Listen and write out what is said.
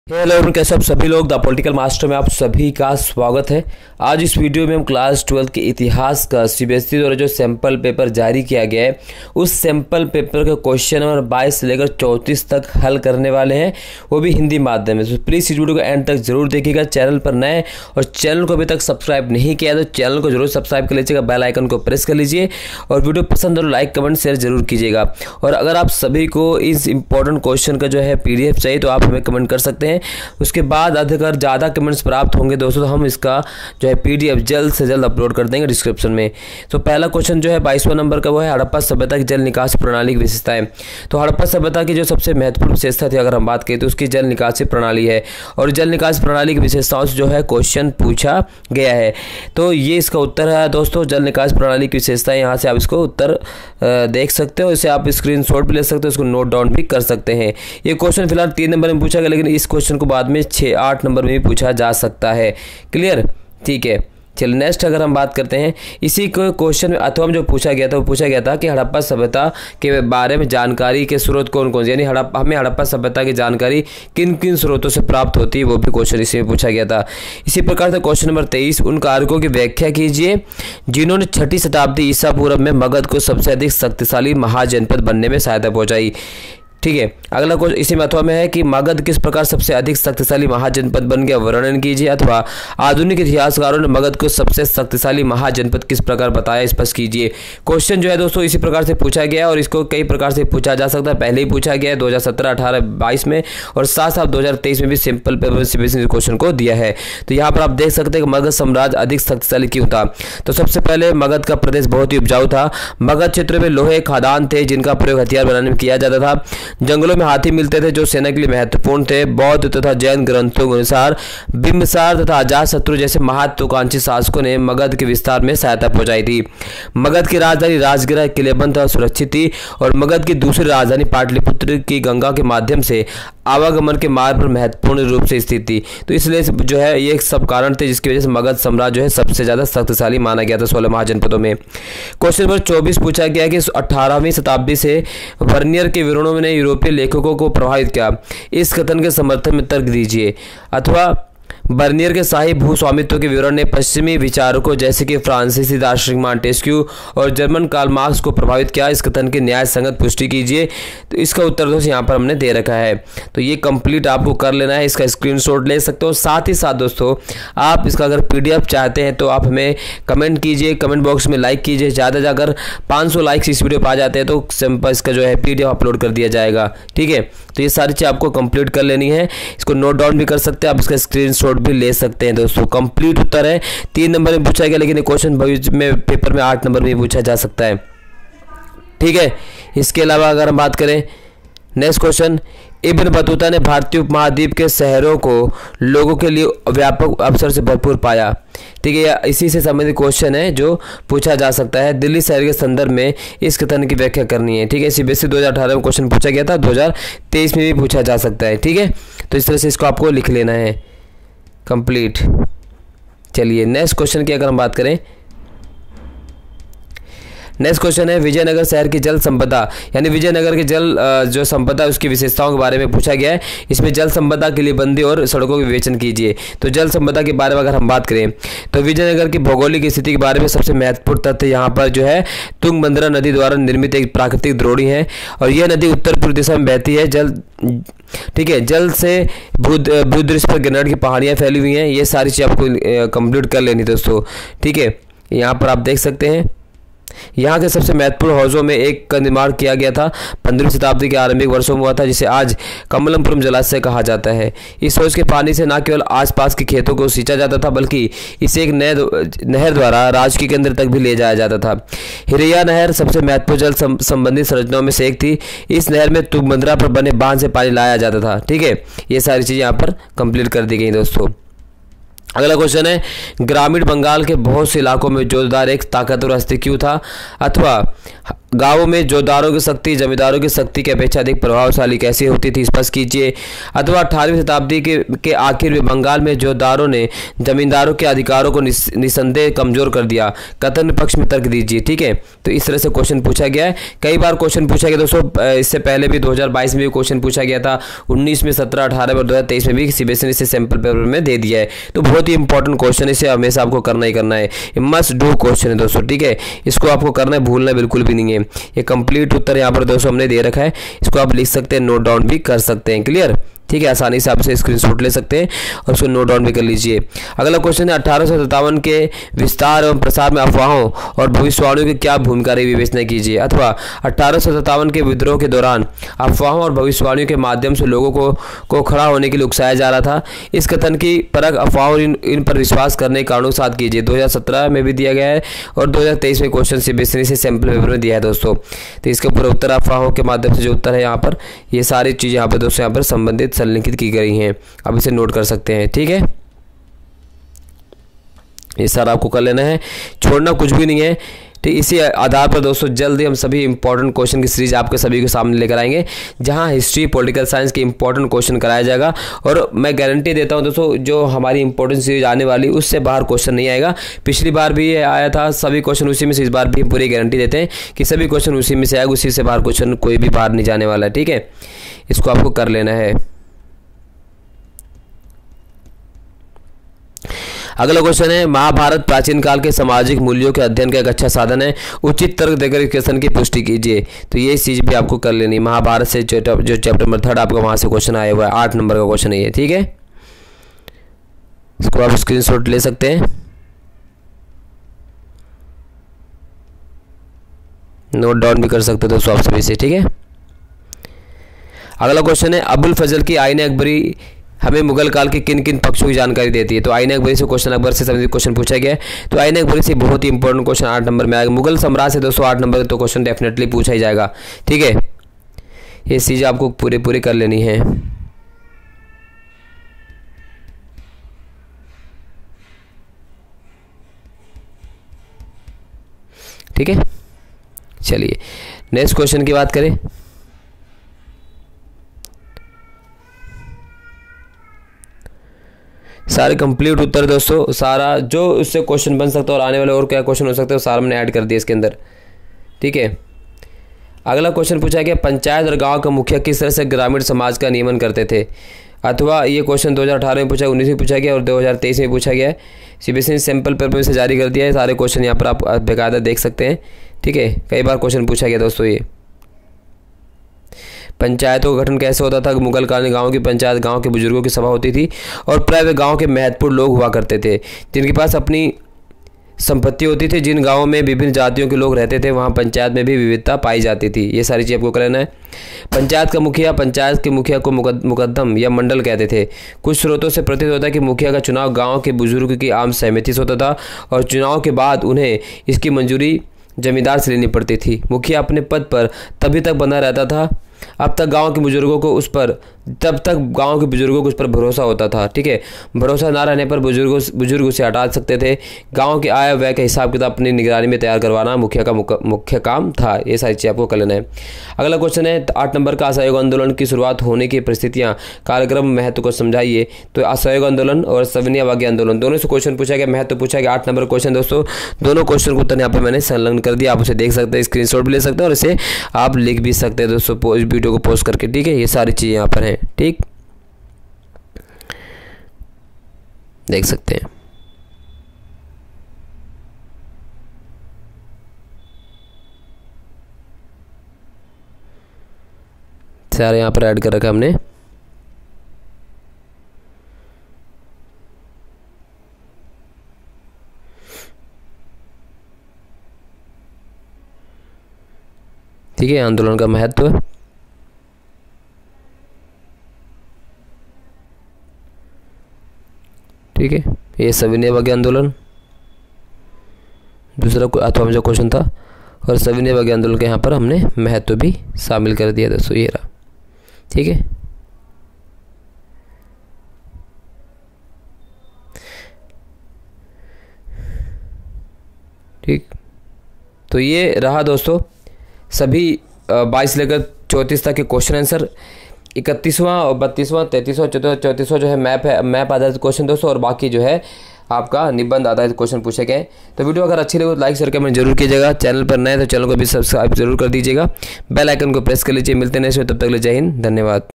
Hello everyone, कैसे आप सभी लोग। द पॉलिटिकल मास्टर में आप सभी का स्वागत है। आज इस वीडियो में हम क्लास 12 के इतिहास का सीबीएसई द्वारा जो सैंपल पेपर जारी किया गया है उस सैंपल पेपर का क्वेश्चन नंबर 22 से लेकर 34 तक हल करने वाले हैं, वो भी हिंदी माध्यम में। तो प्लीज़ इस वीडियो को एंड तक जरूर देखिएगा। चैनल पर नए और चैनल को अभी तक सब्सक्राइब नहीं किया तो चैनल को जरूर सब्सक्राइब कर लीजिएगा, बेल आइकन को प्रेस कर लीजिए और वीडियो पसंद हो लाइक कमेंट शेयर जरूर कीजिएगा। और अगर आप सभी को इस इंपॉर्टेंट क्वेश्चन का जो है PDF चाहिए तो आप हमें कमेंट कर सकते हैं। उसके बाद अगर ज़्यादा कमेंट्स प्राप्त होंगे दोस्तों तो हम इसका जो है PDF जल्द से जल्द अपलोड कर देंगे डिस्क्रिप्शन में। तो पहला क्वेश्चन जो है 22वां नंबर का वो है हड़प्पा सभ्यता की जल निकासी प्रणाली की विशेषताएं। तो हड़प्पा सभ्यता की जो सबसे महत्वपूर्ण विशेषता थी अगर हम बात करें तो उसकी जल निकासी प्रणाली है, और जल निकासी प्रणाली की विशेषताओं से जो है क्वेश्चन पूछा गया है। तो ये इसका उत्तर है दोस्तों, जल निकासी प्रणाली की विशेषताएं। यहाँ से आप इसको उत्तर देख सकते हो, इसे आप स्क्रीनशॉट भी ले सकते हो, इसको नोट डाउन भी कर सकते हैं। ये क्वेश्चन फिलहाल 3 नंबर में पूछा गया, लेकिन इस क्वेश्चन को बाद में 6-8 नंबर में भी पूछा जा सकता है। क्लियर, ठीक है। चलिए नेक्स्ट अगर हम बात करते हैं इसी क्वेश्चन में अथवा में जो पूछा गया था वो पूछा गया था कि हड़प्पा सभ्यता के बारे में जानकारी के स्रोत कौन कौन से, यानी हमें हड़प्पा सभ्यता की जानकारी किन किन स्रोतों से प्राप्त होती है, वो भी क्वेश्चन इसी में पूछा गया था। इसी प्रकार से क्वेश्चन नंबर 23, उन कारकों की व्याख्या कीजिए जिन्होंने 6ठी शताब्दी ईसा पूर्व में मगध को सबसे अधिक शक्तिशाली महाजनपद बनने में सहायता पहुंचाई। ठीक है, अगला क्वेश्चन इसी में अथवा में है कि मगध किस प्रकार सबसे अधिक शक्तिशाली महाजनपद बन गया, वर्णन कीजिए। अथवा आधुनिक इतिहासकारों ने मगध को सबसे शक्तिशाली महाजनपद किस प्रकार बताया, स्पष्ट कीजिए। क्वेश्चन जो है दोस्तों इसी प्रकार से पूछा गया है और इसको कई प्रकार से पूछा जा सकता है। पहले ही पूछा गया है 2017, 18, 22 में, और साथ साथ 2023 में भी सिंपल पेपर सीबीएसई ने क्वेश्चन को दिया है। तो यहाँ पर आप देख सकते हैं कि मगध साम्राज्य अधिक शक्तिशाली क्यों था। तो सबसे पहले मगध का प्रदेश बहुत ही उपजाऊ था। मगध क्षेत्र में लोहे खदान थे जिनका प्रयोग हथियार बनाने में किया जाता था। जंगलों में हाथी मिलते थे जो सेना के लिए महत्वपूर्ण थे। बौद्ध तथा जैन ग्रंथों के अनुसार बिंबिसार तथा अजातशत्रु जैसे महत्वाकांक्षी शासकों ने मगध के विस्तार में सहायता पहुंचाई थी। मगध की राजधानी राजगिरा किलेबंद और सुरक्षित थी, और मगध की दूसरी राजधानी पाटलिपुत्र की गंगा के माध्यम से आवागमन के मार्ग पर महत्वपूर्ण रूप से स्थित थी। तो इसलिए जो है ये सब कारण थे जिसकी वजह से मगध साम्राज्य जो है सबसे ज्यादा शक्तिशाली माना गया था 16 महाजनपदों में। क्वेश्चन नंबर 24 पूछा गया कि 18वीं शताब्दी से वर्नियर के विवरणों ने यूरोपीय लेखकों को प्रभावित किया, इस कथन के समर्थन में तर्क दीजिए। अथवा बर्नियर के शाही भूस्वामित्व के विवरण ने पश्चिमी विचारकों जैसे कि फ्रांसीसी दार्शनिक मॉन्टेस्क्यू और जर्मन कार्ल मार्क्स को प्रभावित किया, इस कथन की न्याय संगत पुष्टि कीजिए। तो इसका उत्तर दोस्तों यहाँ पर हमने दे रखा है, तो ये कंप्लीट आपको कर लेना है, इसका स्क्रीनशॉट ले सकते हो। साथ ही साथ दोस्तों आप इसका अगर PDF चाहते हैं तो आप हमें कमेंट कीजिए, कमेंट बॉक्स में लाइक कीजिए। ज़्यादा से अगर 500 लाइक्स इस वीडियो पर आ जाते हैं तो सिंपल इसका जो है PDF अपलोड कर दिया जाएगा। ठीक है, तो ये सारी चीज़ आपको कंप्लीट कर लेनी है, इसको नोट डाउन भी कर सकते हैं आप, इसका स्क्रीनशॉट भी ले सकते हैं दोस्तों। कंप्लीट उत्तर है 3 नंबर में पूछा गया, लेकिन क्वेश्चन भविष्य में पेपर में 8 नंबर में पूछा जा सकता है। ठीक है, इसके अलावा अगर हम बात करें नेक्स्ट क्वेश्चन, इब्न बतूता ने भारतीय उपमहाद्वीप के शहरों को लोगों के लिए व्यापक अवसर से भरपूर पाया। ठीक है, इसी से संबंधित क्वेश्चन है जो पूछा जा सकता है। दिल्ली शहर के संदर्भ में इस कथन की व्याख्या करनी है। ठीक है, सीबीएसई 2018 में क्वेश्चन पूछा गया था, 2023 में भी पूछा जा सकता है। ठीक है, तो इस तरह से इसको आपको लिख लेना है कंप्लीट। चलिए नेक्स्ट क्वेश्चन की अगर हम बात करें, नेक्स्ट क्वेश्चन है विजयनगर शहर की जल संपदा, यानी विजयनगर की जल जो संपदा उसकी विशेषताओं के बारे में पूछा गया है। इसमें जल संपदा के लिए बंदी और सड़कों के विवेचन कीजिए। तो जल संपदा के बारे में अगर हम बात करें तो विजयनगर की भौगोलिक स्थिति के बारे में सबसे महत्वपूर्ण तथ्य यहाँ पर जो है तुंगभद्रा नदी द्वारा निर्मित एक प्राकृतिक द्रोणी है, और यह नदी उत्तर पूर्व दिशा में बहती है। ठीक है, जल से भूदृश्य पर गिरनार की पहाड़ियाँ फैली हुई हैं। ये सारी चीज़ आपको कंप्लीट कर लेनी दोस्तों। ठीक है, यहाँ पर आप देख सकते हैं यहाँ के सबसे महत्वपूर्ण हौजों में एक का निर्माण किया गया था 15वीं शताब्दी के आरंभिक वर्षों में हुआ था, जिसे आज कमलमपुरम जलाशय कहा जाता है। इस हौज के पानी से न केवल आसपास के खेतों को सींचा जाता था बल्कि इसे एक नहर द्वारा राज्य के केंद्र तक भी ले जाया जाता था। हिरैया नहर सबसे महत्वपूर्ण जल संबंधित संरचनाओं में से एक थी। इस नहर में तुंगभद्रा पर बने बांध से पानी लाया जाता था। ठीक है, ये सारी चीज़ें यहाँ पर कंप्लीट कर दी गई दोस्तों। अगला क्वेश्चन है ग्रामीण बंगाल के बहुत से इलाकों में जोरदार एक ताकतवर हस्ती क्यों था। अथवा गांवों में जोतदारों की शक्ति जमींदारों की शक्ति की अपेक्षा अधिक प्रभावशाली कैसे होती थी, स्पष्ट कीजिए। अथवा 18वीं शताब्दी के आखिर में बंगाल में जोतदारों ने जमींदारों के अधिकारों को निसंदेह कमजोर कर दिया, कथन पक्ष में तर्क दीजिए। ठीक है, तो इस तरह से क्वेश्चन पूछा गया है। कई बार क्वेश्चन पूछा गया दोस्तों, इससे पहले भी 2022 में भी क्वेश्चन पूछा गया था, 19 में, 17, 18 में और 2023 में भी सीबीएसई ने इसे सैंपल पेपर में दे दिया है। तो बहुत ही इंपॉर्टेंट क्वेश्चन, इसे हमेशा आपको करना ही करना है। ये मस्ट डू क्वेश्चन है दोस्तों। ठीक है, इसको आपको करना है, भूलना बिल्कुल भी नहीं है। ये कंप्लीट उत्तर यहाँ पर दोस्तों हमने दे रखा है, इसको आप लिख सकते हैं, नोट डाउन भी कर सकते हैं। क्लियर? ठीक है, आसानी से आप इसे स्क्रीनशॉट ले सकते हैं और उसको नोट डाउन भी कर लीजिए। अगला क्वेश्चन है, 1857 के विस्तार एवं प्रसार में अफवाहों और भविष्यवाणियों की क्या भूमिका रही, विवेचना कीजिए। अथवा 1857 के विद्रोह के दौरान अफवाहों और भविष्यवाणियों के माध्यम से लोगों को खड़ा होने के लिए उकसाया जा रहा था। इस कथन की परख अफवाहों इन पर विश्वास करने के कारणों के साथ कीजिए। 2017 में भी दिया गया है और 2023 में क्वेश्चन सीबीएसई से सैंपल पेपर में दिया है दोस्तों। तो इसके पूरा उत्तर अफवाहों के माध्यम से जो उत्तर है यहाँ पर, ये सारी चीज़ यहाँ पर दोस्तों यहाँ पर संबंधित संलिखित की गई हैं, आप इसे नोट कर सकते हैं। ठीक है, ये सारा आपको कर लेना है, छोड़ना कुछ भी नहीं है। ठीक, इसी आधार पर दोस्तों जल्दी हम सभी इंपॉर्टेंट क्वेश्चन की सीरीज आपके सभी के सामने लेकर आएंगे, जहां हिस्ट्री पॉलिटिकल साइंस के इंपॉर्टेंट क्वेश्चन कराया जाएगा। और मैं गारंटी देता हूं दोस्तों, जो हमारी इंपॉर्टेंट सीरीज आने वाली उससे बाहर क्वेश्चन नहीं आएगा। पिछली बार भी आया था सभी क्वेश्चन उसी में से, इस बार भी पूरी गारंटी देते हैं कि सभी क्वेश्चन उसी में से आएगा, उसी से बाहर क्वेश्चन कोई भी बाहर नहीं जाने वाला है। ठीक है, इसको आपको कर लेना है। अगला क्वेश्चन है, महाभारत प्राचीन काल के सामाजिक मूल्यों के अध्ययन का एक अच्छा साधन है, उचित तर्क देकर इस क्वेश्चन की पुष्टि कीजिए। तो ये चीज भी आपको कर लेनी, महाभारत से जो चैप्टर नंबर 3 आपका वहां से क्वेश्चन आया हुआ है, 8 नंबर का क्वेश्चन है ये। ठीक है, इसको आप स्क्रीनशॉट ले सकते हैं, नोट डाउन भी कर सकते हो दोस्तों आप सभी से। ठीक है, अगला क्वेश्चन है, अबुल फजल की आईने अकबरी हमें मुगल काल के किन किन पक्षों की जानकारी देती है। तो आईने अकबरी से क्वेश्चन, अकबर से संबंधित क्वेश्चन पूछा गया है। तो आईने अकबरी से बहुत ही इंपॉर्टेंट क्वेश्चन 8 नंबर में आएगा। मुगल सम्राट से दोस्तों 8 नंबर तो क्वेश्चन डेफिनेटली पूछा ही जाएगा। ठीक है, ये चीज़ आपको पूरी कर लेनी है। ठीक है, चलिए नेक्स्ट क्वेश्चन की बात करें। सारे कंप्लीट उत्तर दोस्तों, सारा जो उससे क्वेश्चन बन सकता है और आने वाले और क्या क्वेश्चन हो सकते हैं सारा मैंने ऐड कर दिया इसके अंदर। ठीक है, अगला क्वेश्चन पूछा गया, पंचायत और गांव का मुखिया किस तरह से ग्रामीण समाज का नियमन करते थे। अथवा ये क्वेश्चन 2018 में पूछा, 19 में पूछा गया और 2023 में पूछा गया है। सीबीएसई ने सैंपल पेपर से जारी कर दिया है, सारे क्वेश्चन यहाँ पर आप बेकायदा देख सकते हैं। ठीक है, कई बार क्वेश्चन पूछा गया दोस्तों। ये पंचायतों का गठन कैसे होता था, मुगल काल में गांव की पंचायत गांव के बुजुर्गों की सभा होती थी और प्राय गांव के महत्वपूर्ण लोग हुआ करते थे जिनके पास अपनी संपत्ति होती थी। जिन गांवों में विभिन्न जातियों के लोग रहते थे वहां पंचायत में भी विविधता पाई जाती थी। ये सारी चीज़ आपको करना है। पंचायत का मुखिया, पंचायत के मुखिया को मुकद्दम या मंडल कहते थे। कुछ स्रोतों से प्रतीत होता है कि मुखिया का चुनाव गाँव के बुजुर्ग की आम सहमति से होता था और चुनाव के बाद उन्हें इसकी मंजूरी जमींदार से लेनी पड़ती थी। मुखिया अपने पद पर तभी तक बना रहता था अब तक गांव के बुजुर्गों को उस पर भरोसा होता था। ठीक है, भरोसा ना रहने पर बुजुर्ग उसे हटा सकते थे। गांव के आय व्यय का हिसाब किताब अपनी निगरानी में तैयार करवाना मुखिया का मुख्य काम था। ये सारी चीज़ आपको कर लेना है। अगला क्वेश्चन है 8 नंबर का, असहयोग आंदोलन की शुरुआत होने की परिस्थितियां, कार्यक्रम महत्व को समझाइए। तो असहयोग आंदोलन और सविनय अवज्ञा आंदोलन दोनों से क्वेश्चन पूछा गया, महत्व पूछा गया। 8 नंबर क्वेश्चन दोस्तों, दोनों क्वेश्चन को उत्तर यहाँ पर मैंने संलग्न कर दिया, आप उसे देख सकते हैं, स्क्रीनशॉट भी ले सकते हैं और इसे आप लिख भी सकते हैं दोस्तों वीडियो को पोस्ट करके। ठीक है, ये सारी चीज़ें यहाँ पर हैं। ठीक, देख सकते हैं। सारे यहाँ पर ऐड कर रखा हमने। ठीक है, आंदोलन का महत्व, ठीक है, ये सविनय अवज्ञा आंदोलन दूसरा अथवा जो क्वेश्चन था, और सविनय अवज्ञा आंदोलन के यहाँ पर हमने महत्व भी शामिल कर दिया दोस्तों, ये रहा। ठीक है, ठीक, तो ये रहा दोस्तों सभी 22 लेकर 34 तक के क्वेश्चन आंसर, 31वां और 32वां 33वां 34वां जो है मैप आधारित क्वेश्चन दोस्तों, और बाकी जो है आपका निबंध आधारित क्वेश्चन पूछे गए। तो वीडियो अगर अच्छी लगे तो लाइक शेयर कमेंट जरूर कीजिएगा। चैनल पर नए तो चैनल को भी सब्सक्राइब जरूर कर दीजिएगा। बेल आइकन को प्रेस कर लीजिए। मिलते हैं नेक्स्ट में, तब तक के लिए जय हिंद, धन्यवाद।